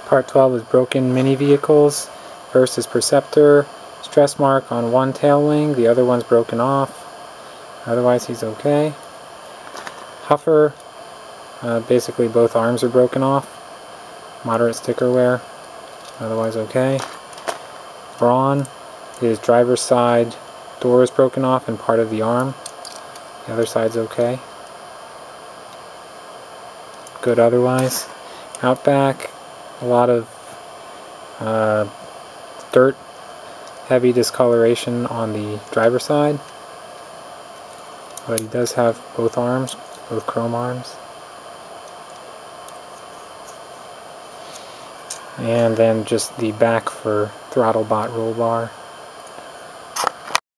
Part 12 is broken mini vehicles. First is Perceptor, stress mark on one tail wing, the other one's broken off. Otherwise he's okay. Huffer, basically both arms are broken off. Moderate sticker wear, otherwise okay. Brawn, his driver's side door is broken off and part of the arm. The other side's okay. Good otherwise. Outback, a lot of dirt, heavy discoloration on the driver's side. But he does have both arms, both chrome arms. And then just the back for throttle bot roll bar.